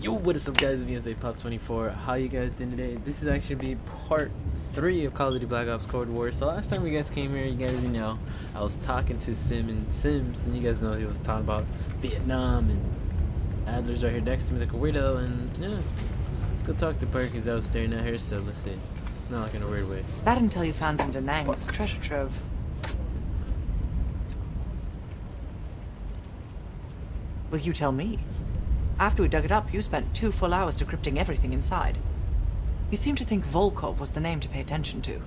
Yo, what is up guys, it's me, Pop24. How you guys doing today? This is actually be part 3 of Call of Duty Black Ops Cold War. So last time you guys came here, you guys know, I was talking to Sims, and you guys know he was talking about Vietnam, and Adler's right here next to me like a weirdo, and yeah. Let's go talk to Parker because I was staring at her, so let's see. Not like in a weird way. That intel you found in Da Nang was a treasure trove. Well, you tell me. After we dug it up, you spent 2 full hours decrypting everything inside. You seem to think Volkov was the name to pay attention to.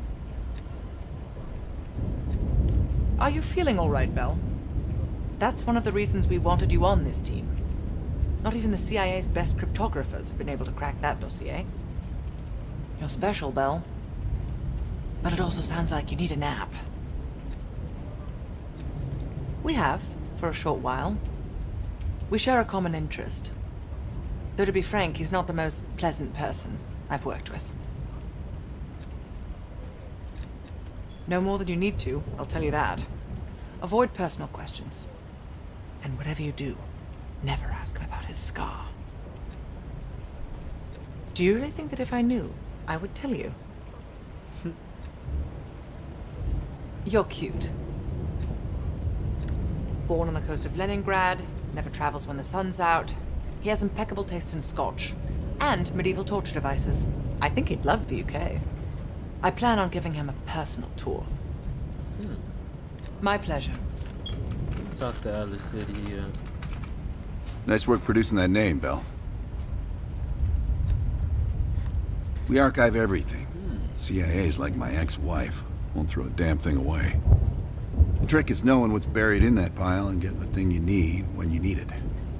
Are you feeling all right, Bell? That's one of the reasons we wanted you on this team. Not even the CIA's best cryptographers have been able to crack that dossier. You're special, Bell. But it also sounds like you need a nap. We have, for a short while. We share a common interest. Though to be frank, he's not the most pleasant person I've worked with. No more than you need to, I'll tell you that. Avoid personal questions. And whatever you do, never ask him about his scar. Do you really think that if I knew, I would tell you? You're cute. Born on the coast of Leningrad, never travels when the sun's out. He has impeccable taste in scotch and medieval torture devices. I think he'd love the UK. I plan on giving him a personal tour. My pleasure. Talk to Adler City, Nice work producing that name, Bell. We archive everything. CIA's like my ex-wife. Won't throw a damn thing away. The trick is knowing what's buried in that pile and getting the thing you need when you need it.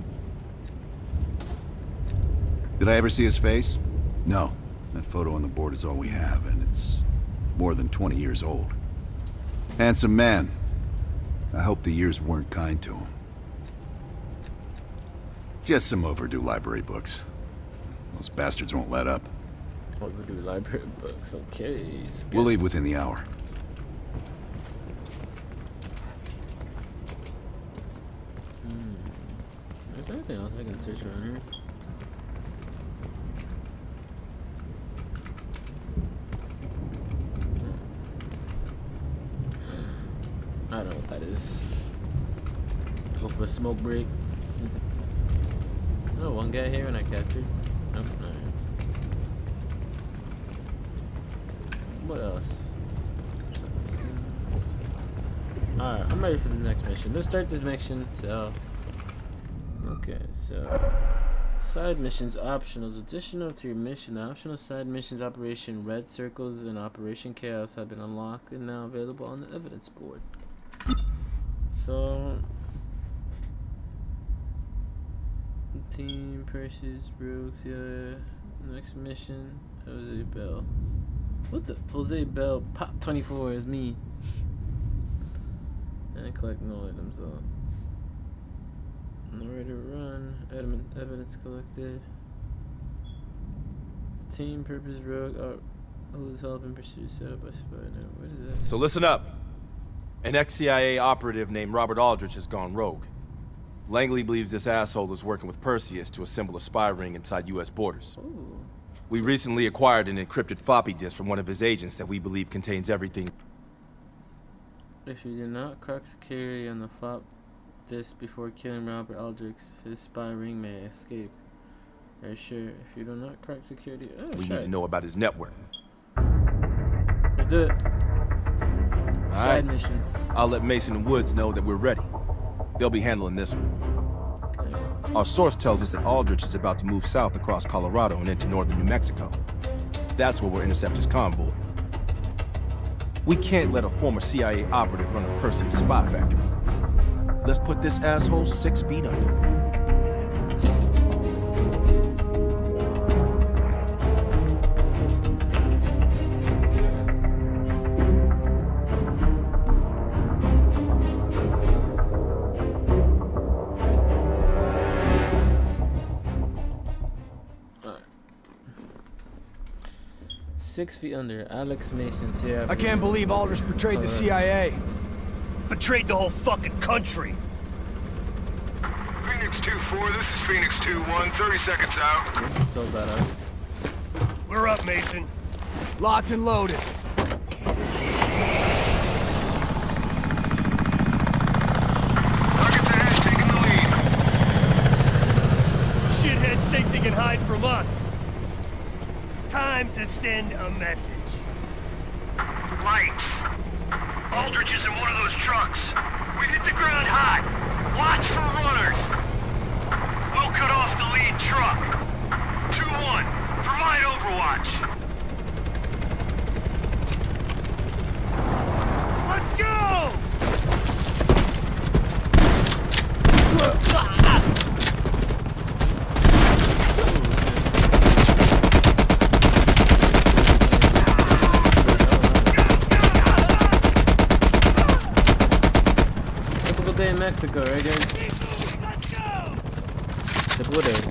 Did I ever see his face? No. That photo on the board is all we have, and it's more than 20 years old. Handsome man. I hope the years weren't kind to him. Just some overdue library books. Those bastards won't let up. overdue library books, okay. We'll leave within the hour. Is there anything else I can search around here? I don't know what that is. Go for a smoke break. Oh, one guy here and I captured. Nope, not here. What else? Alright, I'm ready for the next mission. Let's start this mission. So, okay, so side missions optionals. Additional to your mission, the optional side missions Operation Red Circles and Operation Chaos have been unlocked and now available on the evidence board. So, Team Perseus, Brooks, yeah. Next mission, Jose Bell. What the? Jose Bell, Pop24 is me. And collect no items on. Nowhere to run. Evidence collected. Team Purpose Rogue. Who's helping pursue set up by spy? No, what is that? So listen up. An ex-CIA operative named Robert Aldrich has gone rogue. Langley believes this asshole is working with Perseus to assemble a spy ring inside U.S. borders. Ooh. We recently acquired an encrypted floppy disk from one of his agents that we believe contains everything. If you do not crack security on the flop disk before killing Robert Aldrich, his spy ring may escape. Are sure? If you do not crack security, We need to know about his network. Let's do it. Alright. Side missions. I'll let Mason and Woods know that we're ready. They'll be handling this one. Okay. Our source tells us that Aldrich is about to move south across Colorado and into northern New Mexico. That's where we'll intercept his convoy. We can't let a former CIA operative run a Perseus spy factory. Let's put this asshole 6 feet under. Alright. 6 feet under. Alex Mason's here. I can't believe Aldrich betrayed the CIA. Betrayed the whole fucking country. Phoenix Phoenix 2-4, this is Phoenix 2-1, 30 seconds out. This is so bad. We're up, Mason. Locked and loaded. Rockets ahead, taking the lead. Shitheads think they can hide from us. Time to send a message. Lights. Aldrich is in one of those trucks. We've hit the ground hot. Watch for runners. We'll cut off the lead truck. 2-1. Provide overwatch. Let's go! Typical day in Mexico, right guys? Let's go! Typical day.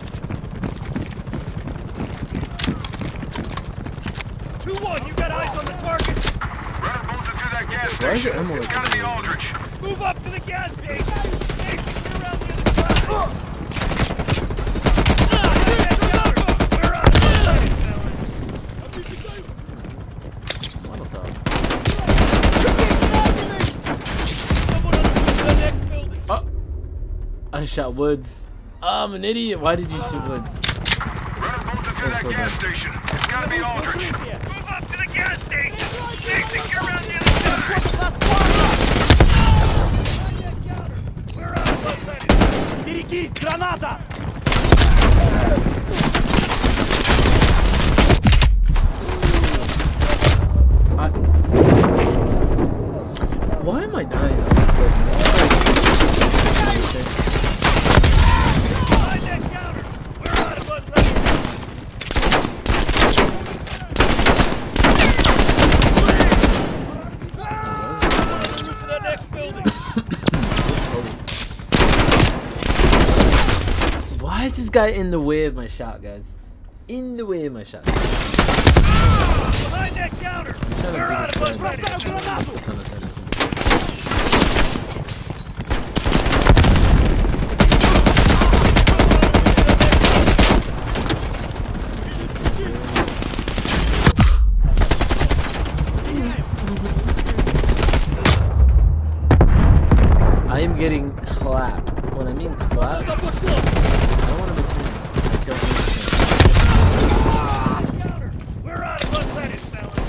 2-1, you got eyes on the target. Runner bolted through that gas Why is your station. ammo It's like gotta this? be Aldrich. Move up to the gas station. Mason, get around the other side. We're on the line, fellas. Molotov. Someone on the next building. Oh! I shot Woods. I'm an idiot. Why did you shoot Woods? Runner bolted through that so gas bad. station. It's gotta be Aldrich. Move up to the gas station. Mason, get around the other side. We're on the planet. Берегись, граната! Why am I dying all of a sudden? Behind that counter. We're out of unleaded. To the next building. Why is this guy in the way of my shot, guys? In the way of my shot. Behind that counter. I'm We're out of trying to unleaded. do this side. A ton of damage. I am getting clapped. When I mean clapped, I don't want to pretend I don't understand. Counter. We're out of unleaded, fellas.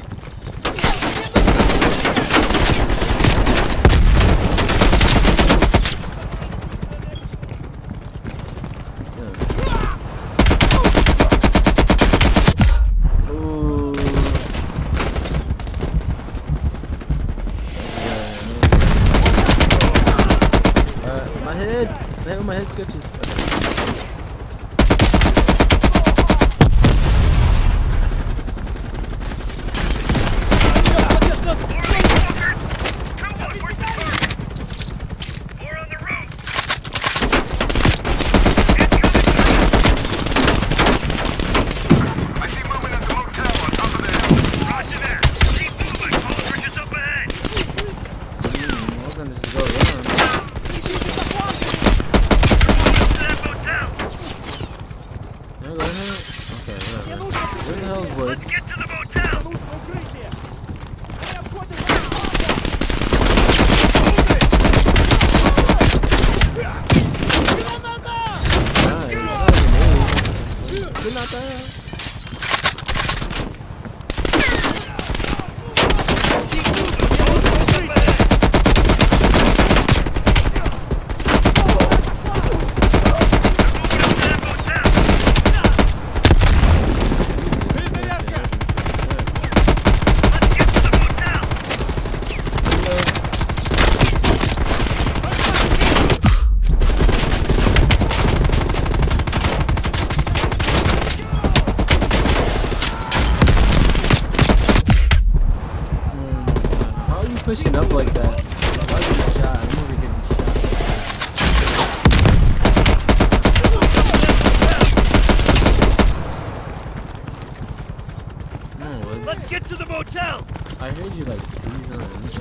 Ooh. My head! My head scratches. More on the roof. I see movement at the motel on top of the hill. Roger that. Keep moving. Aldrich is up ahead. I was gonna just go around. To that motel. Yeah, go ahead. Okay, whatever. Where the hell is Woods? Let's get to the motel. You're not there. How are you pushing up like that? Why are you getting shot? I'm over getting shot. No, Woods. Let's get to the motel. I heard you like 3 times.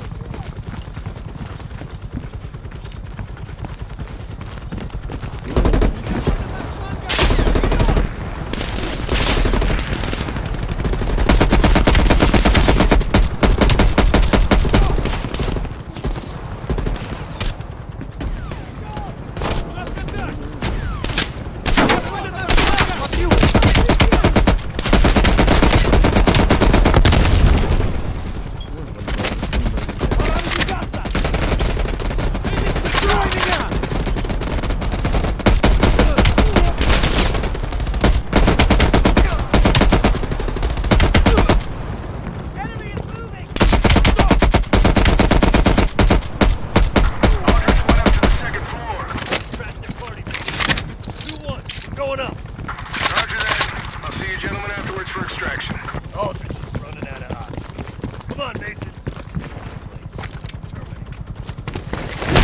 See you gentlemen afterwards for extraction. Aldrich is running out of options. Come on, Mason. This place.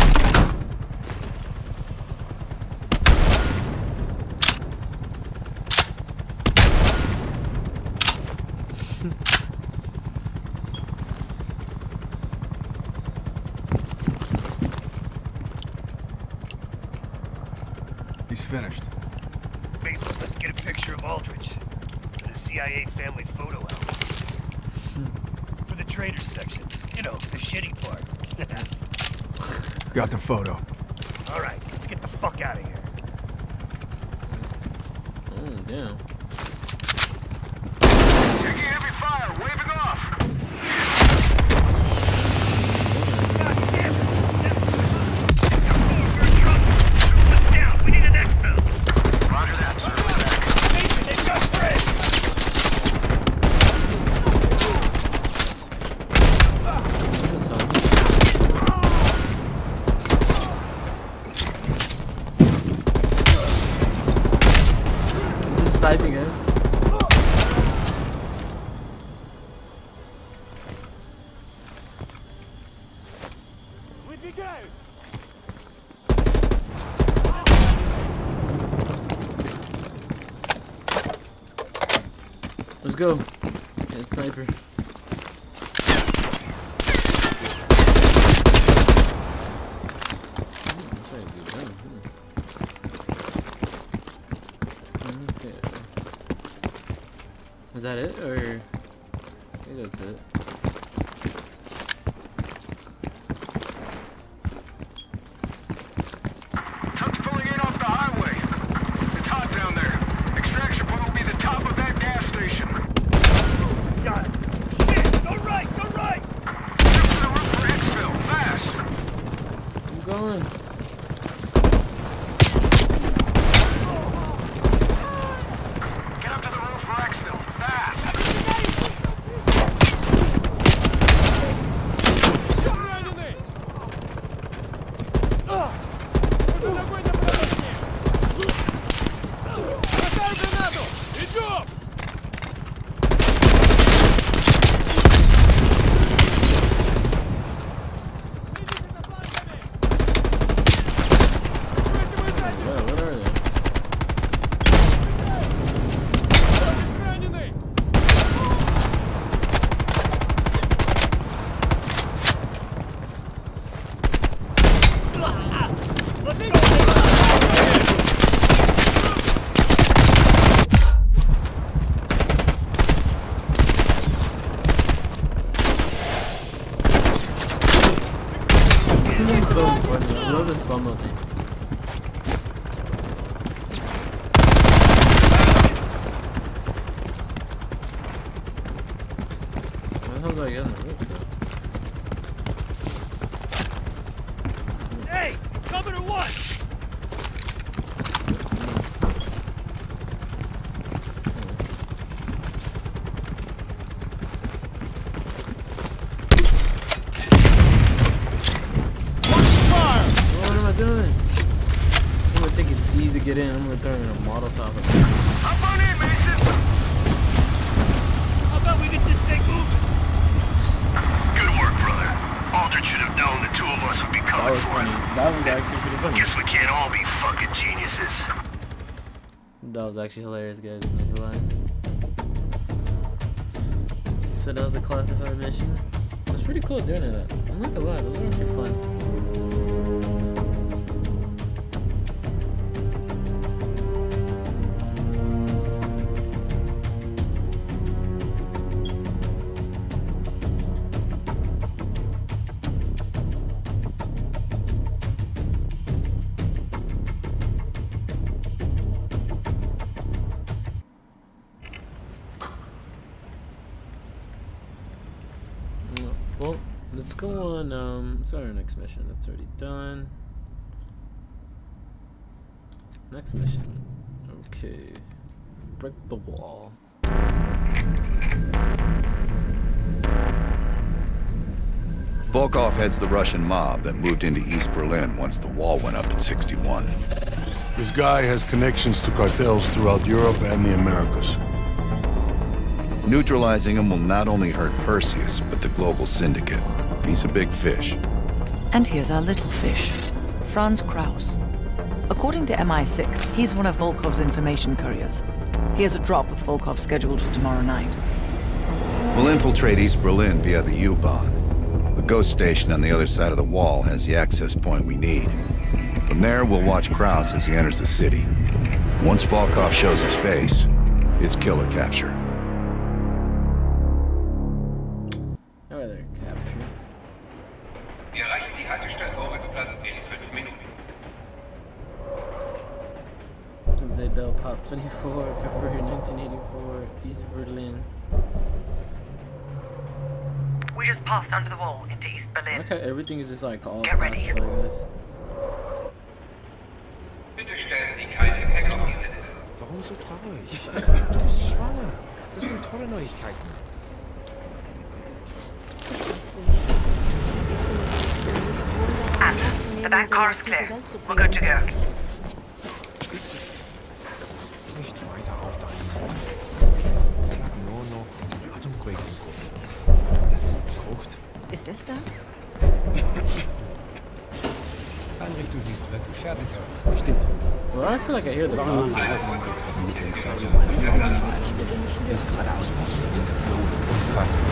He's finished. Mason, let's get a picture of Aldrich for the CIA family photo album. For the traders section. You know, the shitty part. Got the photo. All right, let's get the fuck out of here. Oh, damn. Taking heavy fire, waving off. God damn it! Down, we need an exfil. Roger that, sir. Mason, they've got Fred! Just sniping us. Let's go. Yeah, sniper. Okay. Is that it, or I think that's it? Truck's pulling in off the highway. It's hot down there. Extraction point will be the top of that gas station. Got it. Shit! Go right! Go right! Get to the roof for exfil, fast! I'm going. Get up to the roof for exfil, fast! Yeah, what are they? This is so funny. I love the slow-mo thing. Where the hell do I get on the roof, though? Hey! Coming or what? What am I doing? I'm gonna think it's easy to get in. I'm gonna throw in a Molotov. Up on in, Mason! How about we get this thing moving? Good work, brother. Aldrich should have known the two of us would be That coming was for funny. him. That was actually pretty funny. Guess we can't all be fucking geniuses. That was actually hilarious, guys. I'm not gonna lie. So that was a classified mission. It was pretty cool doing that. I'm not gonna lie, those were actually fun. Well, let's go on, let's go on our next mission. That's already done. Next mission. Okay. Break the wall. Volkov heads the Russian mob that moved into East Berlin once the wall went up in '61. This guy has connections to cartels throughout Europe and the Americas. Neutralizing him will not only hurt Perseus, but the global syndicate. He's a big fish. And here's our little fish, Franz Kraus. According to MI6, he's one of Volkov's information couriers. He has a drop with Volkov scheduled for tomorrow night. We'll infiltrate East Berlin via the U-Bahn. The ghost station on the other side of the wall has the access point we need. From there, we'll watch Kraus as he enters the city. Once Volkov shows his face, it's killer capture. Wir erreichen die Haltestelle Moritzplatz in 5 Minuten. Jose Bell Pop 24, February 1984, East Berlin. We just passed under the wall into East Berlin. Okay, everything is just like all Get ready. classified like this. Bitte stellen Sie kein Gepäck auf die Sitze. Warum so traurig? Du bist schwanger. Das sind tolle Neuigkeiten. And the back car is clear. We're good to go. Nicht weiter aufdrehen. Sie hat nur noch die Atemregeln. Das ist Frucht. Ist es das? Heinrich, du siehst wirklich fertig aus. Stimmt. Well, I feel like I hear the booze. Ist geradeaus. Unfassbar.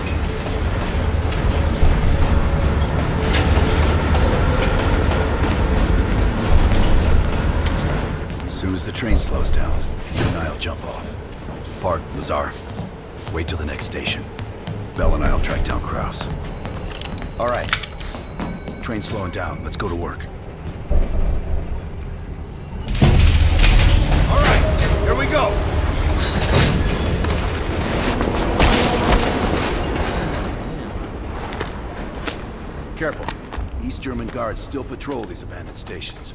As soon as the train slows down, you and I'll jump off. Park, Lazar. Wait till the next station. Bell and I'll track down Kraus. All right. Train's slowing down. Let's go to work. All right, here we go. Careful. East German guards still patrol these abandoned stations.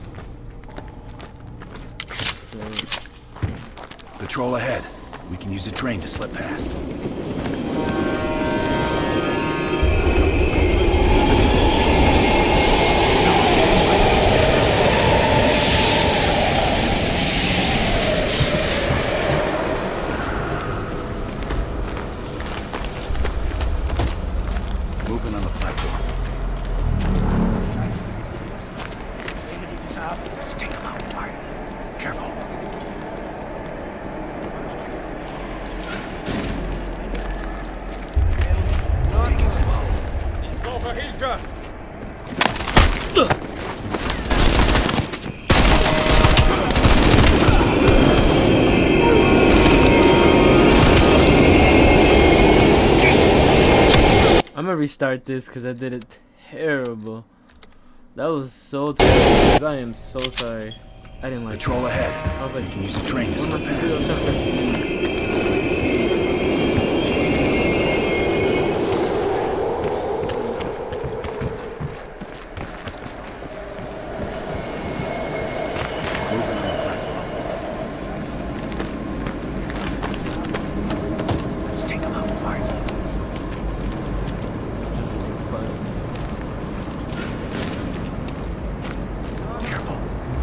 Patrol ahead. We can use a train to slip past. Moving on the platform. Let's take them out, Martin. Careful. Take it slow. Ich brauche Hilfe! I'm gonna restart this because I did it terrible. That was so terrible. I am so sorry. I didn't like Patrol that. ahead. I was like, We can use a train to what am I slip supposed to do? I was past. trying to press- Moving on the platform. Let's take them out, Martin. Careful.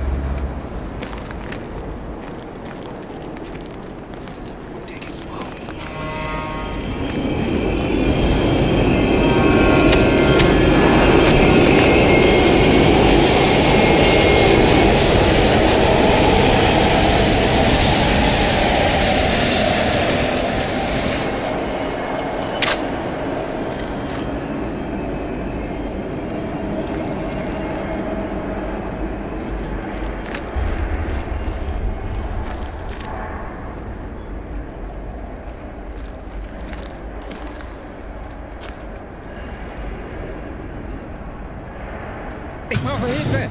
Take it slow. Ich brauche Hilfe!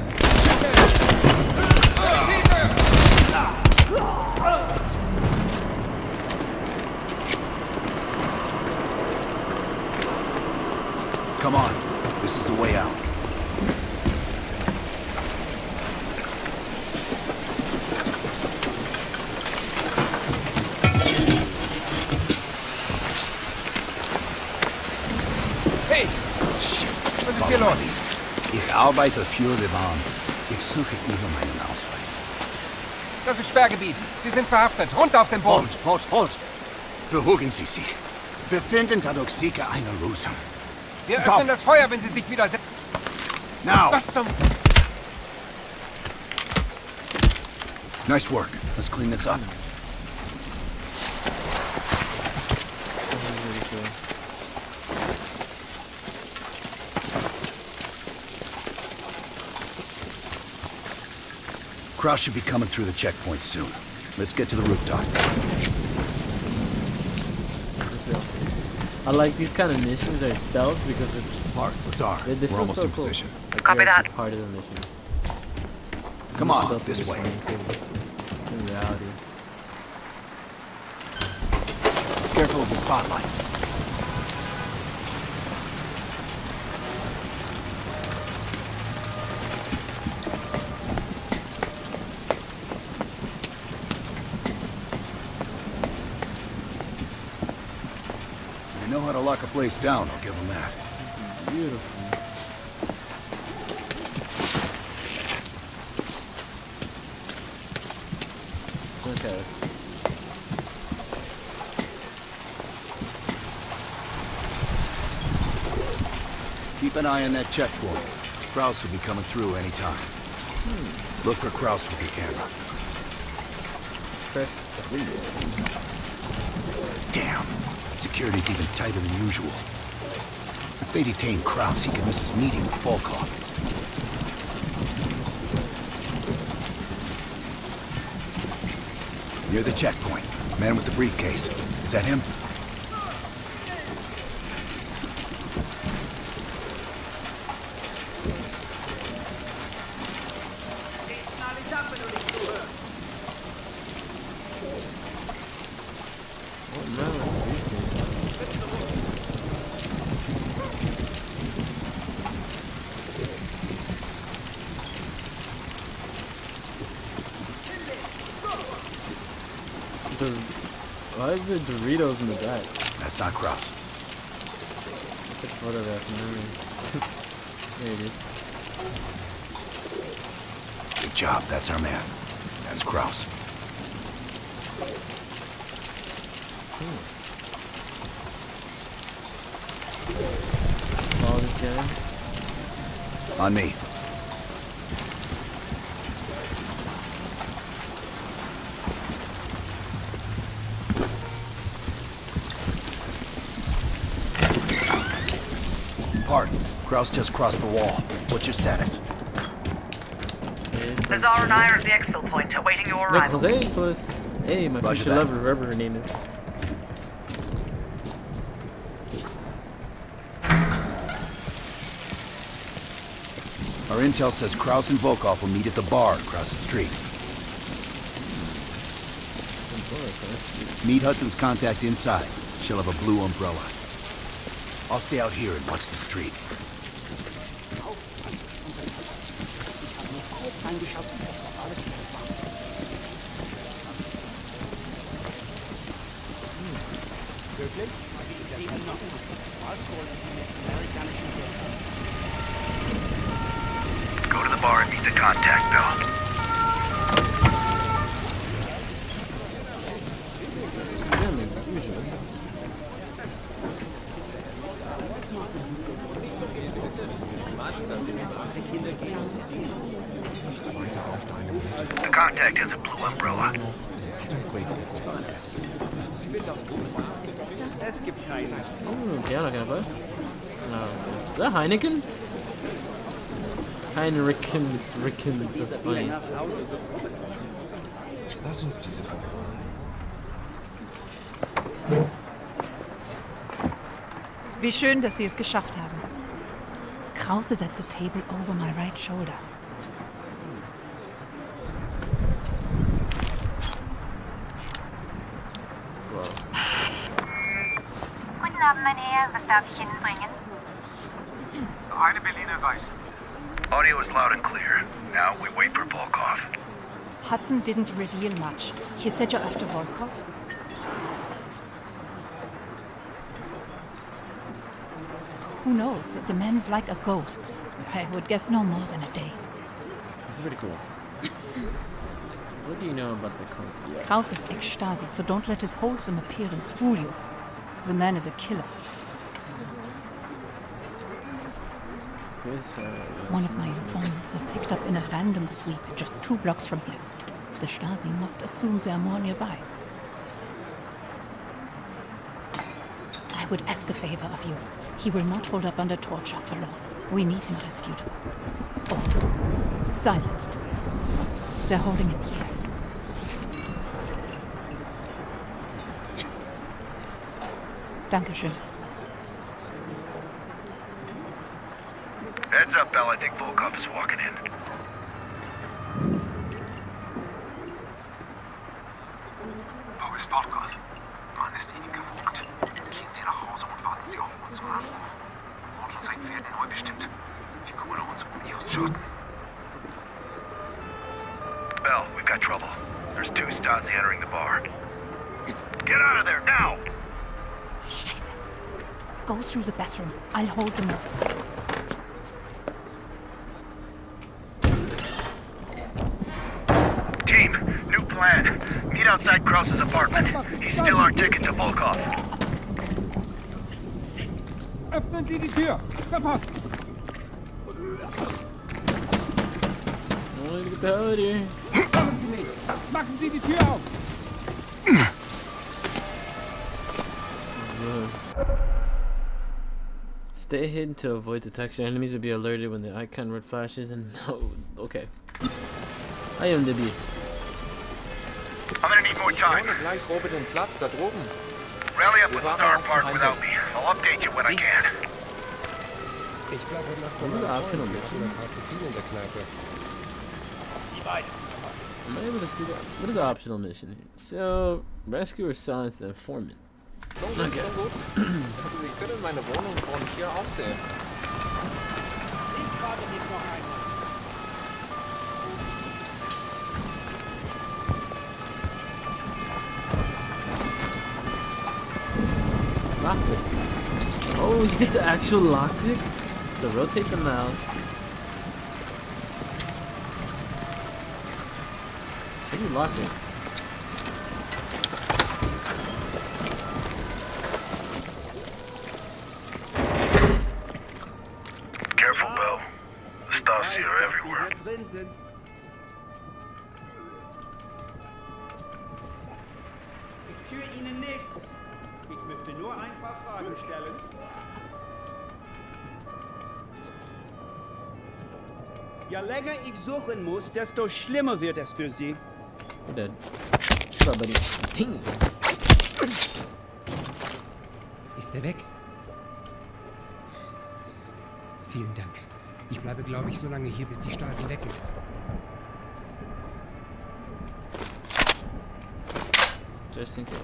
Come on. This is the way out. Hey! Shit! Was ist hier los? Ich arbeite für die Bahn. Ich suche über meinen Ausweis. Das ist Sperrgebiet. Sie sind verhaftet. Runter auf den Boden. Halt! Beruhigen Sie sich. Wir finden Tadok-Sika eine Lösung. Wir öffnen das Feuer, wenn Sie sich widersetzen. Now! Was zum... Nice work. Let's clean this up. Kraus should be coming through the checkpoint soon. Let's get to the rooftop. I like these kind of missions are stealth because it's Mark, Lazar, they we're feel almost so in cool. position. Like Copy they're that. actually part of the mission. Come More on, stealth this is way. in reality. Careful of the spotlight. They know how to lock a place down, I'll give them that. Beautiful. Okay. Keep an eye on that checkpoint. Kraus will be coming through any time. Look for Kraus with your camera. Press 3. Damn. Security's even tighter than usual. If they detain Kraus, he could miss his meeting with Volkov. Near the checkpoint. Man with the briefcase. Is that him? What man with the briefcase? Why is there Doritos in the back? That's not Kraus. Took a photograph. There it is. Good job. That's our man. That's Kraus. Follow this guy. On me. Pardon. Kraus just crossed the wall. What's your status? Lazar and I are at the exfil point, awaiting your Look, arrival. Jose plus A, my Roger future that. lover, whoever her name is. Our intel says Kraus and Volkov will meet at the bar across the street. Meet Hudson's contact inside. She'll have a blue umbrella. I'll stay out here and watch the street. Go to the bar and meet the contact, Bill. Damn, as usual. The contact has a blue umbrella. Ooh, piano camper. No. Is that Heineken? Rickens, that's funny. Lass uns diese verfolgen. Wie schön, dass Sie es geschafft haben. Krause is at the table over my right shoulder. Guten Abend, mein Herr. Was darf ich Ihnen bringen? Eine Berliner Weiß. Audio is loud and clear. Now we wait for Volkov. Hudson didn't reveal much. He said you're after Volkov? Who knows? The man's like a ghost. I would guess no more than a day. It's pretty cool. What do you know about the company? Kraus is ex-Stasi, so don't let his wholesome appearance fool you. The man is a killer. One of my informants was picked up in a random sweep just 2 blocks from here. The Stasi must assume they are more nearby. I would ask a favor of you. He will not hold up under torture for long. We need him rescued. Or silenced. They're holding him here. Dankeschön. Heads up, Bell. I think Volkov is walking in. Wo ist Volkov? Man ist Ihnen gewogt. Gehen Sie nach Hause und warten Sie auf unseren Anruf. Und sein Pferd neu bestimmt. Wir kümmern uns Ihre Schaden. Bell, we've got trouble. There's 2 Stasi entering the bar. Get out of there, now! Scheiße. Go through the bathroom. I'll hold them off. Team, new plan. Meet outside Kraus's apartment. He's still our ticket to Volkov. Öffnen Sie die Tür! Sofort! Look at the hell here. Machen Sie nicht! Machen Sie die Tür auf! Stay hidden to avoid detection. Enemies will be alerted when the icon red flashes and no. Okay. I am the beast. I'm gonna need more time. Gleich Robert den Platz da droben. Rally up with Star Park without me. I'll update you when I can. Ich bleibe heute Nacht What is the optional zu mission? viel in der Kneipe. Am I able to see that? What is the optional mission here? So, rescue or silence the informant. So gut, Okay. so gut. Sie können meine Wohnung von hier aus sehen. Ich warte nicht noch einmal. Lockpick. Oh, you get the actual lockpick? So rotate the mouse. How do you lock it? Careful, Bell. The Stasi are everywhere. Ich tue Ihnen nichts. Ich möchte nur ein paar Fragen stellen. Je länger ich suchen muss, desto schlimmer wird es für Sie. Dead. What's up, buddy? Dang. Ist er weg? Vielen Dank. Ich bleibe, glaube ich, so lange hier, bis die Stasi weg ist. Just in case.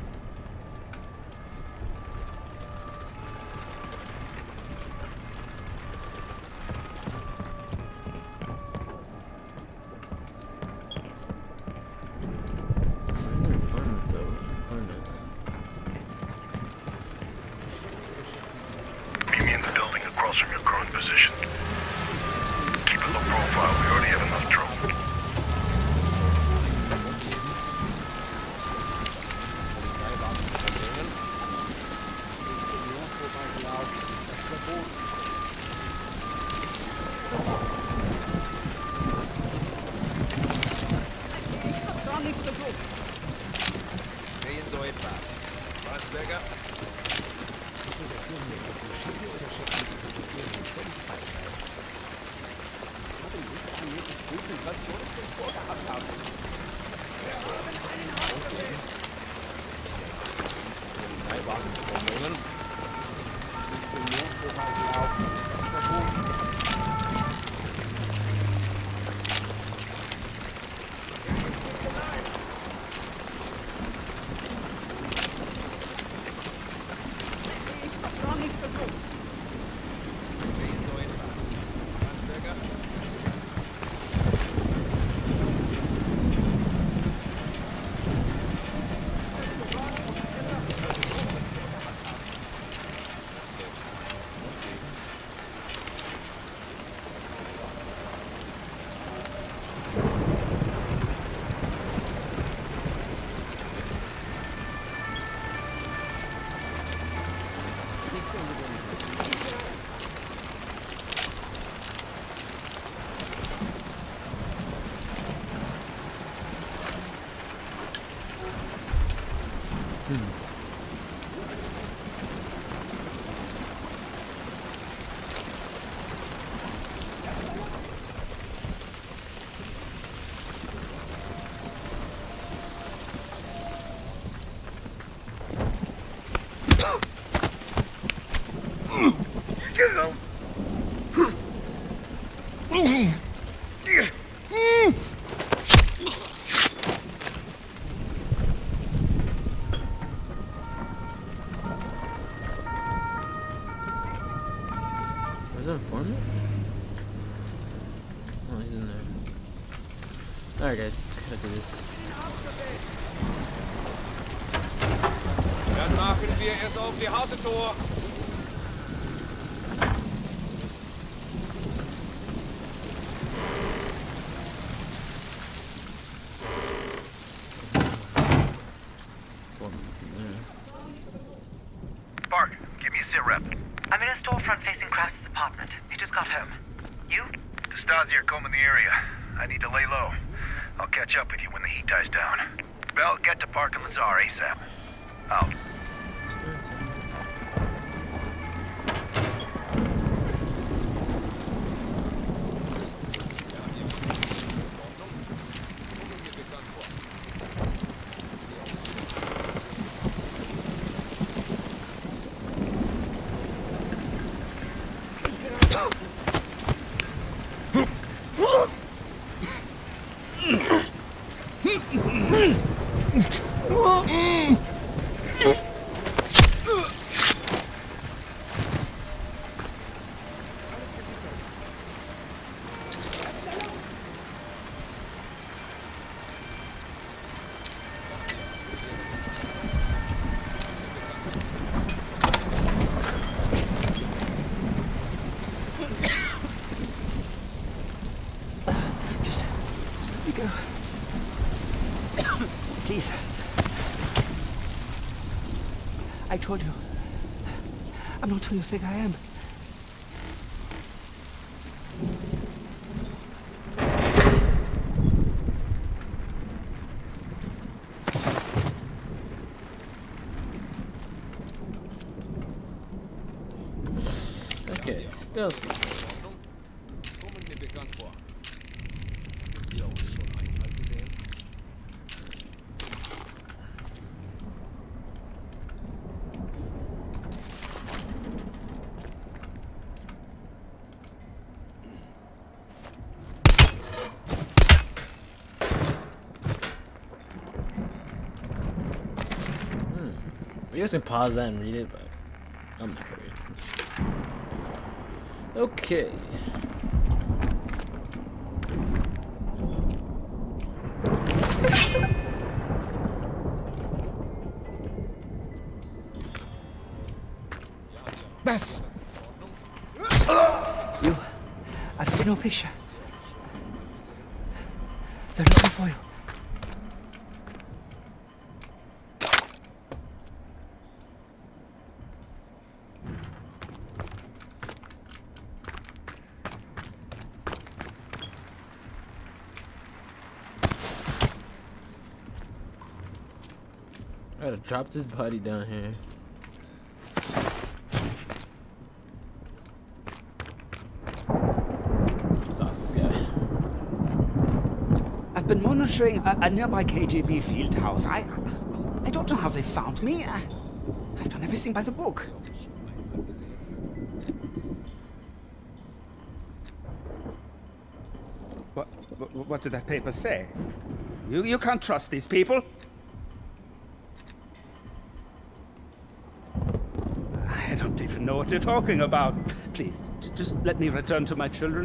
Meet me in the building across from your current position. Keep a low profile. We already have enough trouble. Sehen so etwas. Was, Berger? Is that informant? Oh, he's in there. Alright guys, let's gotta do this. Dann machen wir es auf die harte Tor. Park, give me a sit rep. I'm in a storefront facing Krause's apartment. He just got home. You? Costanzi are combing the area. I need to lay low. I'll catch up with you when the heat dies down. Bell, get to Park and Lazar ASAP. Out. Please. I told you. I'm not who you think I am. Okay, stealthy. You guys can pause that and read it, but I'm not gonna read it. Okay. Bess! You... I've seen your picture. They're looking for you. I gotta drop this body down here. What's off this guy? I've been monitoring a nearby KGB field house. I don't know how they found me. I've done everything by the book. What did that paper say? You can't trust these people. I don't even know what you're talking about. Please, just let me return to my children.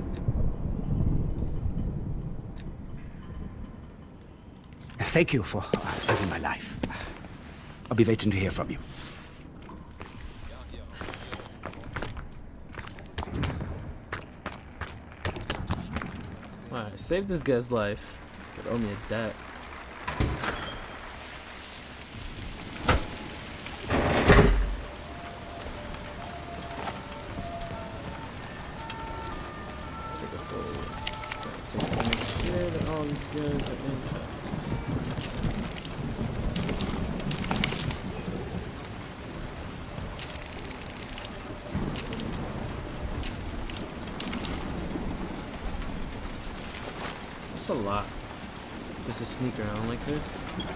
Thank you for saving my life. I'll be waiting to hear from you. Alright, save this guy's life. Could owe me a debt. guys are intact. That's a lot. Just to sneak around like this.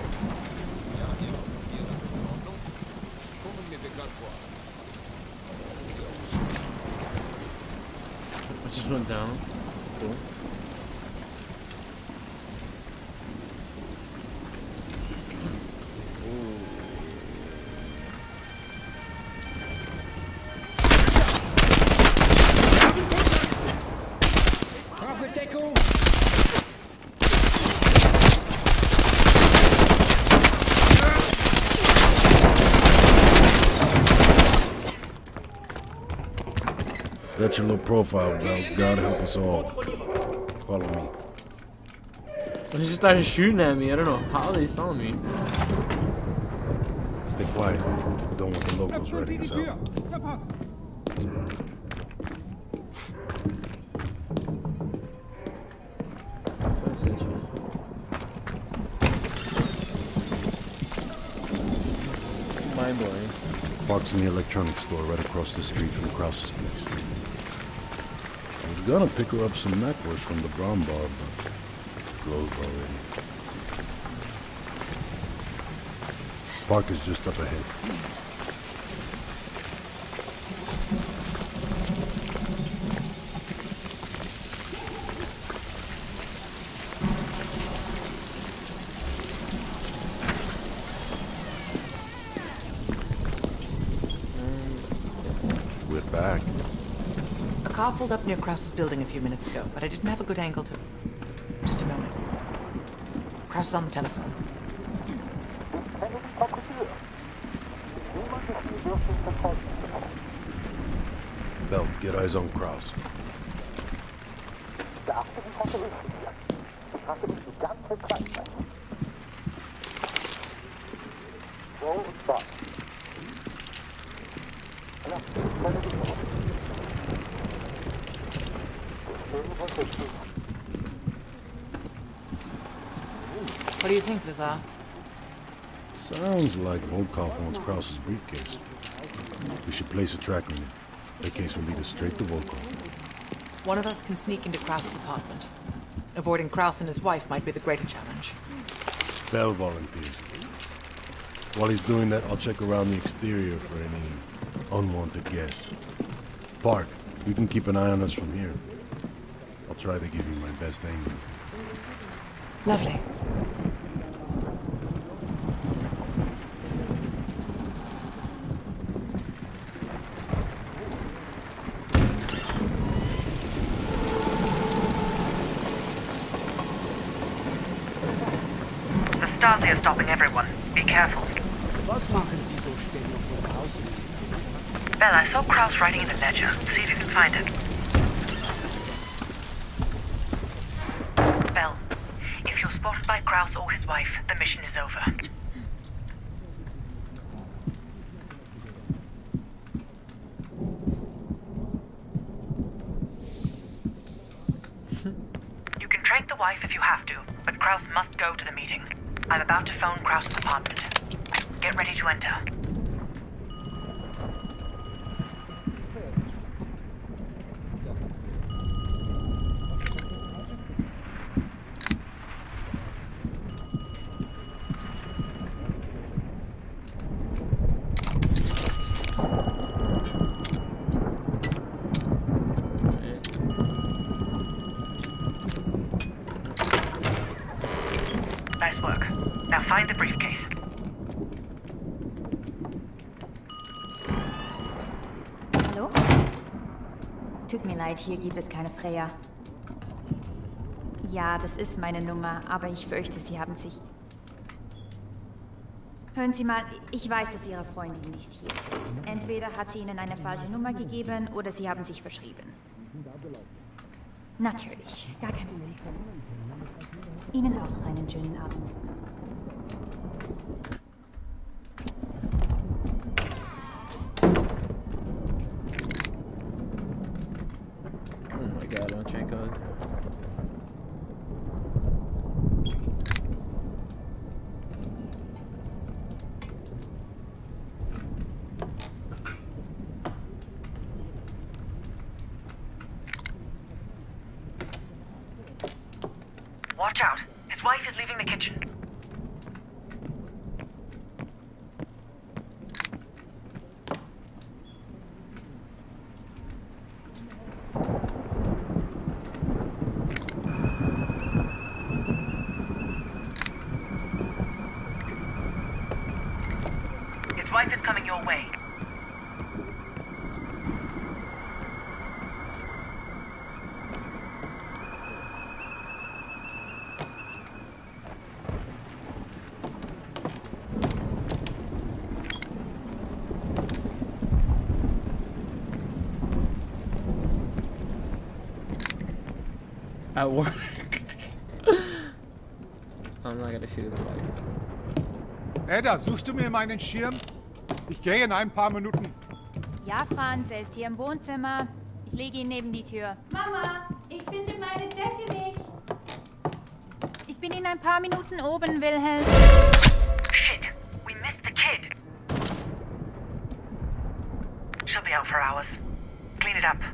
I just went down. Cool. That's your little profile, Bell. God help us all. Follow me. They just started shooting at me. I don't know how they saw me. Stay quiet. Don't want the locals ratting us out. Mind-blowing. Park's in the electronics store right across the street from Krause's place. I was gonna pick her up some macworks from the Brown Bar, but closed already. Park is just up ahead. We're back. A car pulled up near Krause's building a few minutes ago, but I didn't have a good angle to... Just a moment. Kraus is on the telephone. Bell, get eyes on Kraus. What do you think, Lazar? Sounds like Volkov wants Kraus's briefcase. We should place a tracker in it. That case will lead us straight to Volkov. One of us can sneak into Kraus's apartment. Avoiding Kraus and his wife might be the greater challenge. Bell volunteers. While he's doing that, I'll check around the exterior for any unwanted guests. Park, you can keep an eye on us from here. I'll try to give you my best angle. Lovely. The Stasi are stopping everyone. Be careful. Was machen Sie so still noch vor Haus? Bell, I saw Kraus writing in the ledger. See if you can find it. Bell, if you're spotted by Kraus or his wife, the mission is over. You can trank the wife if you have to, but Kraus must go to the meeting. I'm about to phone Kraus's apartment. Get ready to enter. Nice work. Now find the briefcase. Hallo? Tut mir leid, hier gibt es keine Freya. Ja, das ist meine Nummer, aber ich fürchte, Sie haben sich... Hören Sie mal, ich weiß, dass Ihre Freundin nicht hier ist. Entweder hat sie Ihnen eine falsche Nummer gegeben oder Sie haben sich verschrieben. Natürlich, gar kein Problem. Ihnen auch noch einen schönen Abend. Oh my god, don't check out. Watch out. His wife is leaving the kitchen. His wife is coming your way. At work. I'm not gonna shoot the wife. Ada, suchst du mir meinen Schirm? Ich gehe in ein paar Minuten. Ja, Franz, er ist hier im Wohnzimmer. Ich lege ihn neben die Tür. Mama, ich finde meine Decke nicht. Ich bin in ein paar Minuten oben, Wilhelm. Shit, we missed the kid. She'll be out for hours. Clean it up.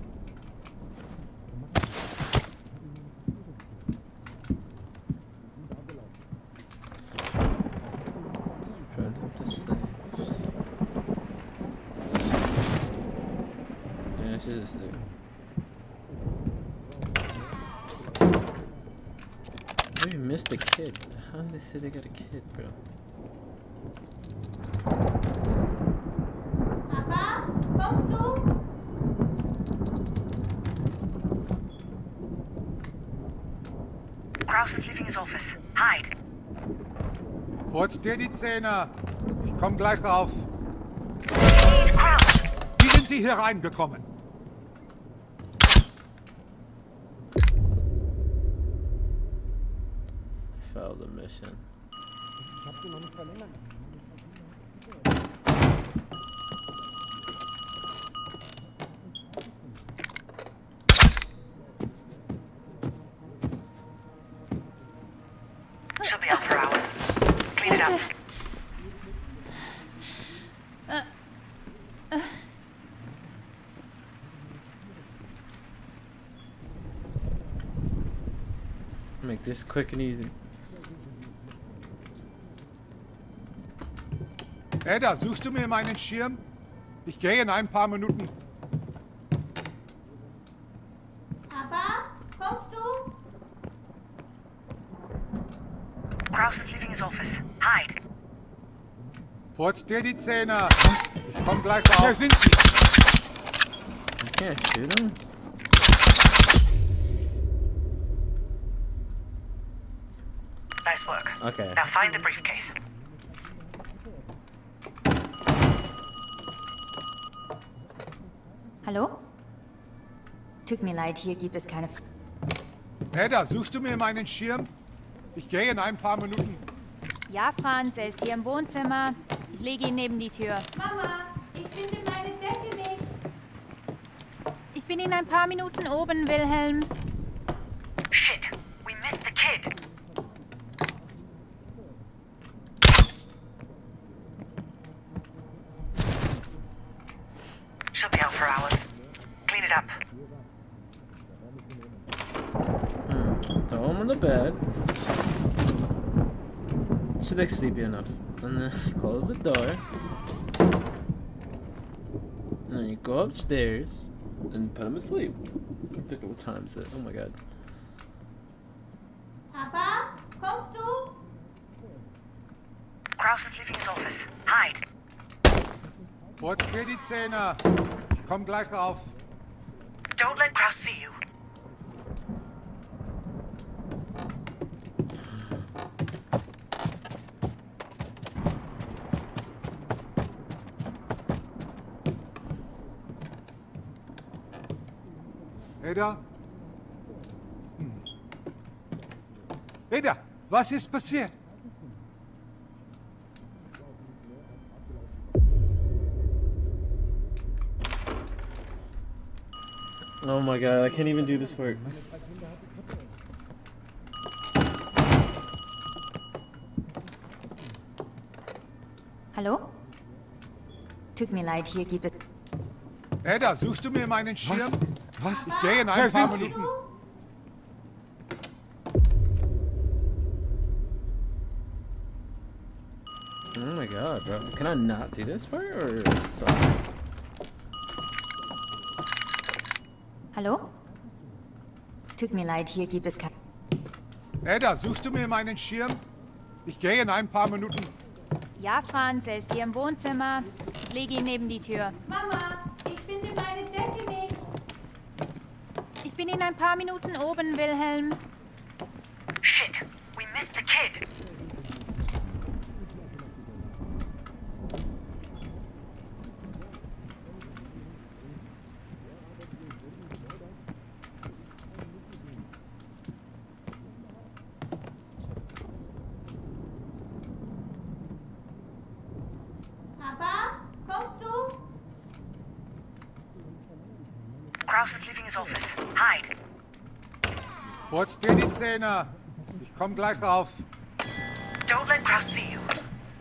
Yeah, she's just there. We missed the kid. How did they say they got a kid, bro? Papa, kommst du? Kraus is leaving his office. Hide. Putz dir die Zähne. Ich komm gleich rauf. Kraus! Wie sind Sie hier reingekommen? Failed the mission. Ich hab sie noch nicht verlängert. She'll be out for hours. Clean it up. Make this quick and easy. Ada, suchst du mir meinen Schirm? Ich gehe in ein paar Minuten. Papa, kommst du? Kraus is leaving his office. Hide. Putz dir die Zähne. Was? Ich komm gleich rauf. Wer sind Sie? You can't shoot him. Nice work. Okay. Now find the briefcase. Hallo? Tut mir leid, hier gibt es keine... Ada, suchst du mir meinen Schirm? Ich gehe in ein paar Minuten. Ja, Franz, er ist hier im Wohnzimmer. Ich lege ihn neben die Tür. Mama, ich finde meine Decke nicht. Ich bin in ein paar Minuten oben, Wilhelm. Shit, we missed the kid. She'll be out for hours. Clean it up. Throw him on the bed. Should they sleepy enough? And then close the door. And then you go upstairs and put him to sleep. Look at what time is it? Oh my god. Papa, kommst du? Kraus is leaving his office. Hide. Putz dir die Zähne. Ich komm gleich rauf. Don't let Kraus see you. Ada? Ada, was ist passiert? Oh my god, I can't even do this work. Hallo? Tut mir leid, hier gibt es... Ada, suchst du mir meinen Schirm? Was? Ich gehe in ein paar Minuten. my god, bro. Can I not do this part or Hallo? Tut mir leid, hier gibt es kein... Ada, suchst du mir meinen Schirm? Ich gehe in ein paar Minuten. Ja, Franz, er ist hier im Wohnzimmer. Ich lege ihn neben die Tür. Mama, ich finde meine Decke nicht. Ich bin in ein paar Minuten oben, Wilhelm. Shit, we missed the kid. Papa, kommst du? Kraus is leaving his office. Hide. Putz dir die Zähne. Ich komm gleich rauf. Don't let Kraus see you.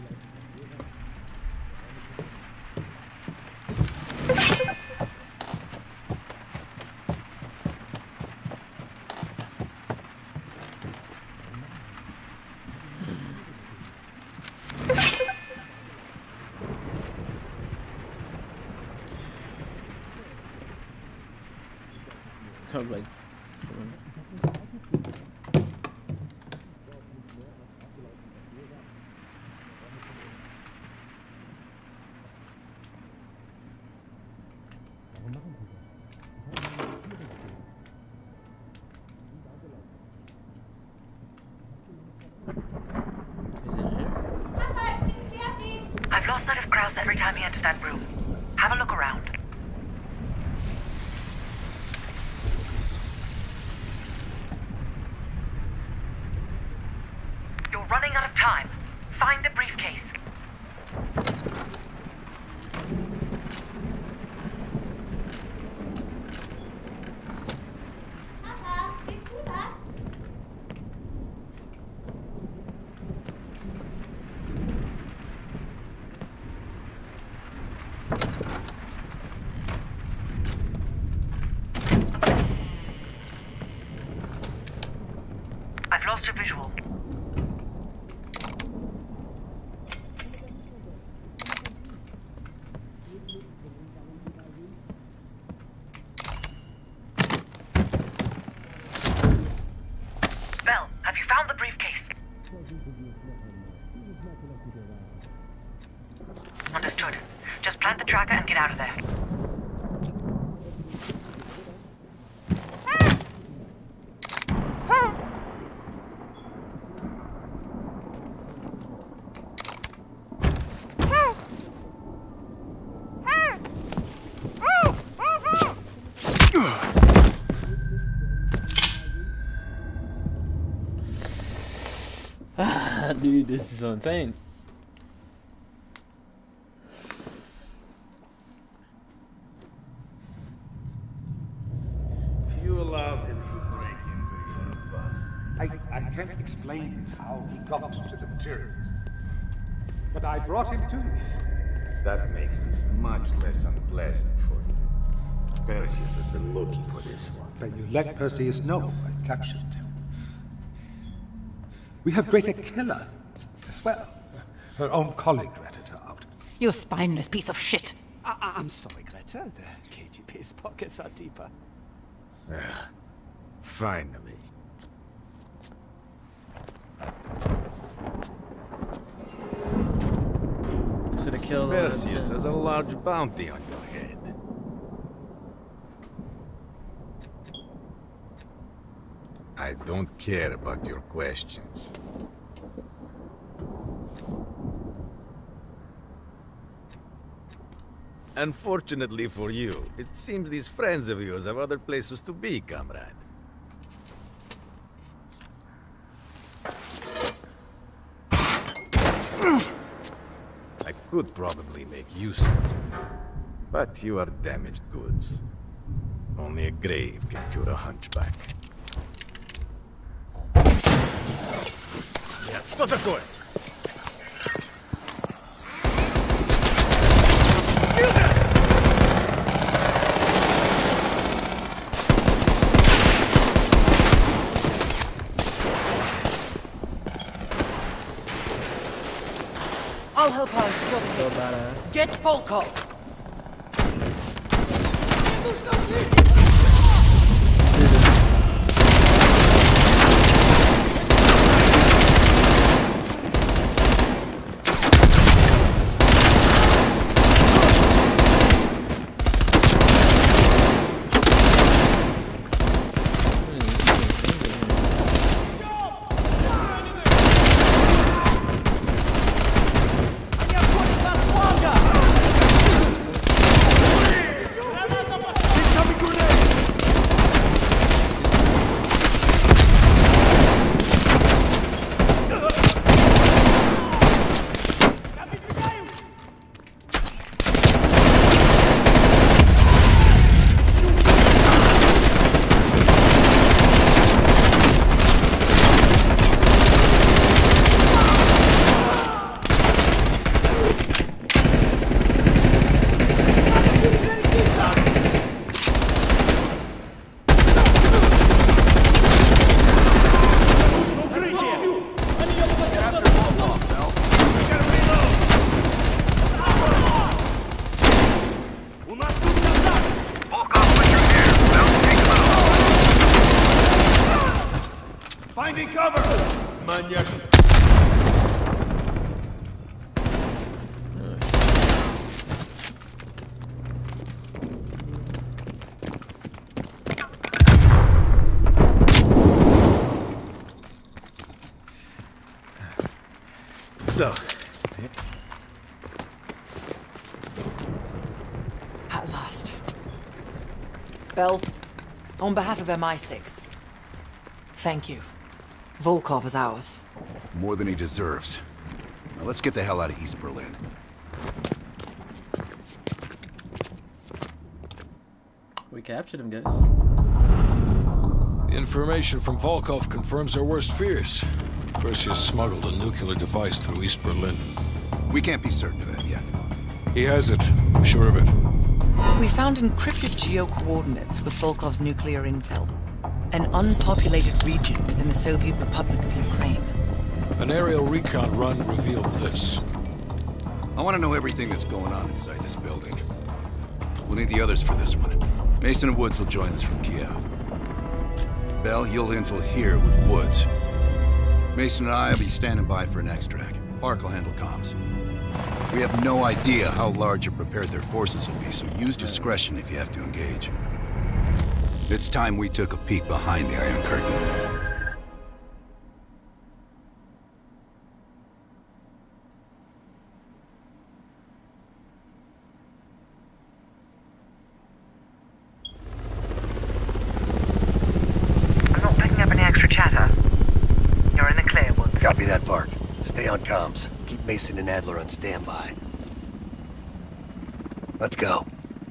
like I've lost sight of Kraus every time he enters that room. Have a look around. You're running out of time. Find the briefcase. Papa, bist du das? I've lost your visual. Bell, have you found the briefcase? Understood. Just plant the tracker and get out of there. Dude, this is so insane. If you allow him to break into your I can't explain how he got to the materials. But I brought him to you. That makes this much less unpleasant for you. Perseus has been looking for this one. Then you let Perseus know I captured him. We have Greta Killer as well. Her own colleague ratted her out. You spineless piece of shit. I'm sorry, Greta. The KGB's pockets are deeper. Finally. Should have killed Perseus has a large bounty on your head. I don't care about your questions. Unfortunately for you, it seems these friends of yours have other places to be, comrade. I could probably make use of you, but you are damaged goods. Only a grave can cure a hunchback. Что такое? I'll help File and secure the So safe. badass. Get Volkov! Finding cover! Maniac. So, At last. Bell, on behalf of MI6, thank you. Volkov is ours. More than he deserves. Now let's get the hell out of East Berlin. We captured him, guys. The information from Volkov confirms our worst fears. Perseus smuggled a nuclear device through East Berlin. We can't be certain of that yet. He has it. I'm sure of it. We found encrypted geo-coordinates with Volkov's nuclear intel. An unpopulated region within the Soviet Republic of Ukraine. An aerial recon run revealed this. I want to know everything that's going on inside this building. We'll need the others for this one. Mason and Woods will join us from Kiev. Bell, you'll infill here with Woods. Mason and I will be standing by for an extract. Park will handle comms. We have no idea how large or prepared their forces will be, so use discretion if you have to engage. It's time we took a peek behind the Iron Curtain. I'm not picking up any extra chatter. You're in the clear, Woods. copy that, Park. Stay on comms. Keep Mason and Adler on standby. Let's go.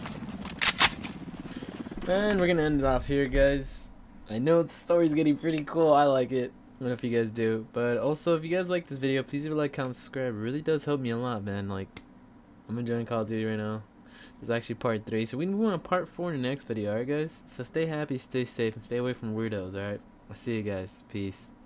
And we're gonna end it off here, guys. I know the story's getting pretty cool. I like it. I don't know if you guys do. But also, if you guys like this video, please leave a like, comment, subscribe. It really does help me a lot, man. Like, I'm enjoying Call of Duty right now. This is actually part 3. So we can move on to part 4 in the next video, alright, guys? So stay happy, stay safe, and stay away from weirdos, alright? I'll see you guys. Peace.